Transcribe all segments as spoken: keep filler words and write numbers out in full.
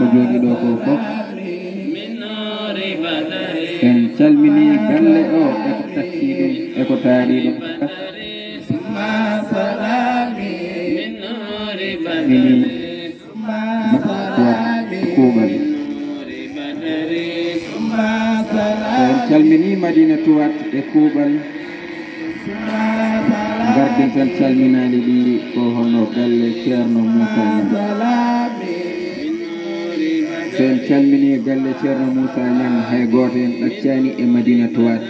ko jooɗi ɗo ko fof en calmini galle o eko takki ɗum eko taaɗi ɗum ini kuuɓal en calmini Madina Tuwat e kuuɓal garden tan calminali ɗi ko hono galle Ceerno Moussa Niang so en calmini galle Ceerno Moussa Niang hay goto en ɗaccani e Madina Tuwat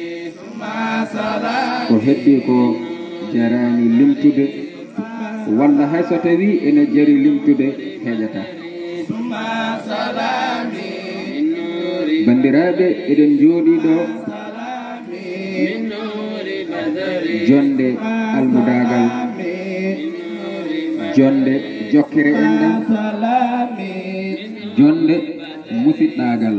ko heddi ko jarani limtude walla hay so tawi ene jari limtude heƴata bandiraɓe eɗen jooɗi ɗo jonde almudagal jonde jokkere enɗam jonde musiɗɗagal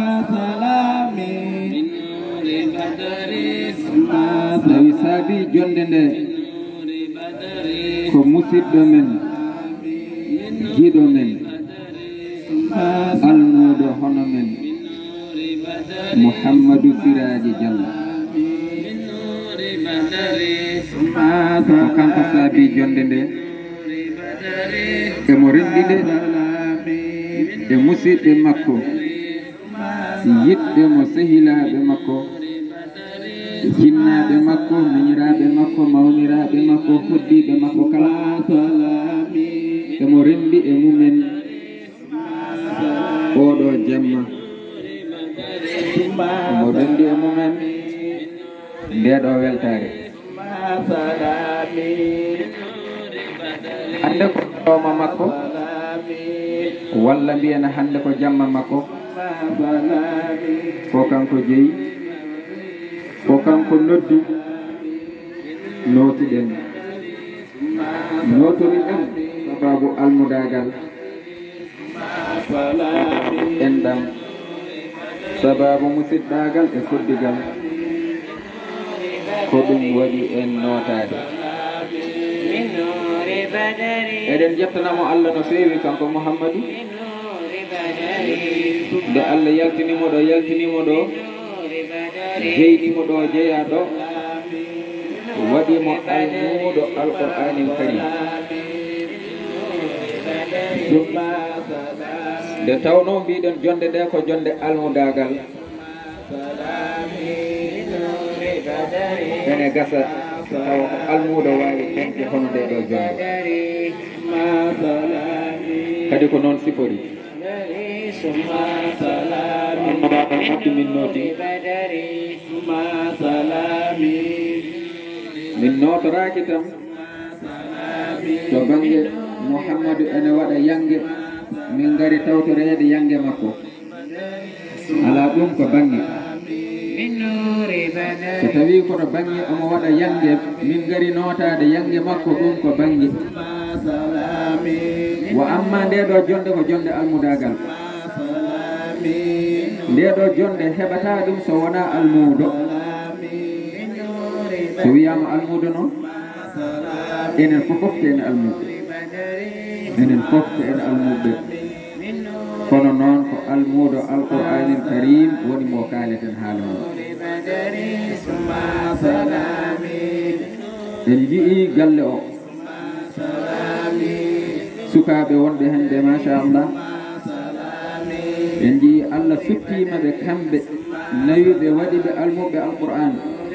tawi saabi jonde nde ko musidɗo men jiiɗo men almuɗo hono men Mouhammadou Siraji Diallo ko kanko saabi jonde nde emo renndide e musidɓe makko yiɗɓe mo sehilaɓe makko jinnaɓe makko miñiraɓe makko mawniraɓe makko hoddiɓe makko kala emo renndi e mumen oɗo jemma emo renndi e mumen ndeɗo weltare hande ko ɗoma makko walla mbiyana hande ko jamma makko ko kanko jeeyi ko kanko noddi notiɗen notori ɗen sababu almudagal enɗam sababu musidɗagal e koddigal ko ɗum waɗi en notade eɗen jettanamo Allah no feewi kanko Mouhammadou nde Allah yaltinimo ɗo yaltinimo ɗo jeyɗimo ɗo jeeya ɗo waɗimo almuɗo alqur'anil karim nde tawno mbiɗen jonde nde ko jonde almudagal ene gasa tawa ko almuɗo wawi tenke hono nde ɗo jonde kadi ko noon sifori moƴƴi min nooti min notoraki tam to banggue Mouhammadou ene waɗa yangue min gari tawtorede yangue makko ala ɗum ko banggue so tawi koto banggue omo waɗa yangue min gari notade yangue makko ɗum ko banggue wa amma ndeɗo jonde ko jonde almudagal ndeɗo jonde heɓata ɗum so wona almudo so wiyama almudo noon enen fofofte ene almudo enen fofte ene almuɓe kono noon ko almudo alqur'anil karim woni mo kaleten haala mum en jii galle o sukaɓe wonɓe hende machallah en jii Allah suttimaɓe kamɓe nawiɓe waɗiɓe almuɓe alqur'an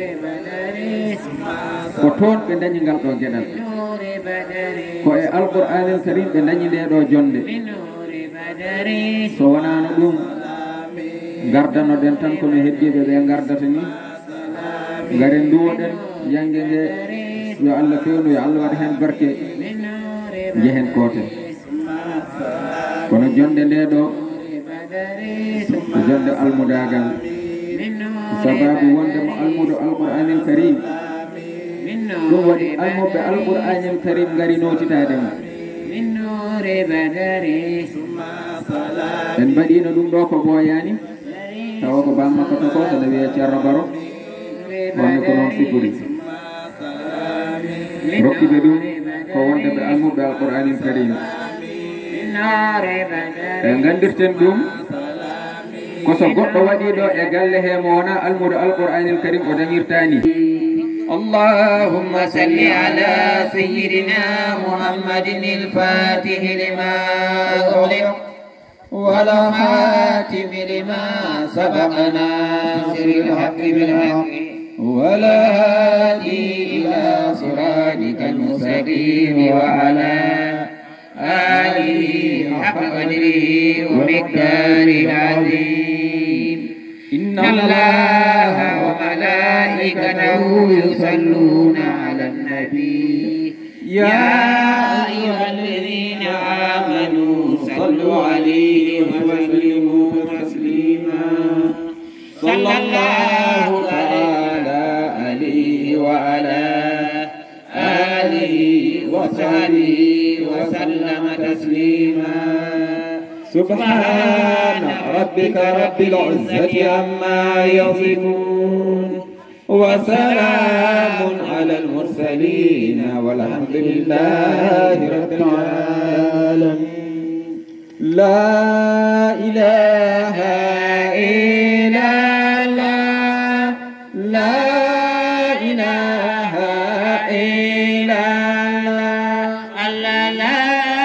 ko toon ɓe dañi ngal ɗo gueɗal ko e alqur'anil karim ɓe dañi nde ɗo jonde so wonano ɗum gardanoɗen tan kono heddiɓe ɓe gardata ni garen duwoɗen yangue nge yo Allah fewnu yo Allah waɗa hen barke jehen koten kono jonde nde ɗo ko jonde almudagal sababu wondemo almudo alqur'anil karim ɗum waɗi almuɓe alqur'anil karim gari notitademo en mbaɗino ɗum ɗo ko ɓooyani tawa ko bammakko to ko sono wiye Ceerno Baro wonno ko noon sifori rokkiɓe ɗum ko wonde ɓe almuɓe alqur'anil karim e gandirten ɗum ko so goɗɗo waɗi ɗo e galle he mo wona almudo alqur'anil karim o dañirtani. اللهم صل على سيدنا محمد الفاتح لما أغلق والخاتم لما سبق ناصر الحق بالحق والهادي إلى صراطك المستقيم وعلى آله حق قدره ومقداره العظيم. إن الله وملائكته يصلون على النبي يا أيها الذين آمنوا صلوا عليه وسلموا تسليما. صلى الله تعالى عليه وعلى آله وصحبه وسلم تسليما. سبحان ربك رب العزة عما يصفون وسلام على المرسلين والحمد لله رب العالمين. لا إله إلا الله لا إله إلا الله الله لا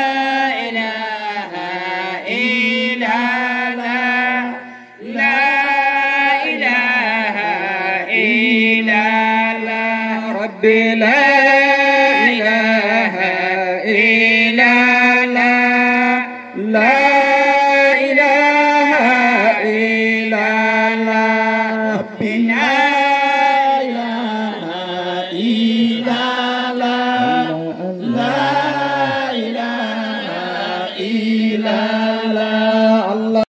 لا إله إلا الله لا إله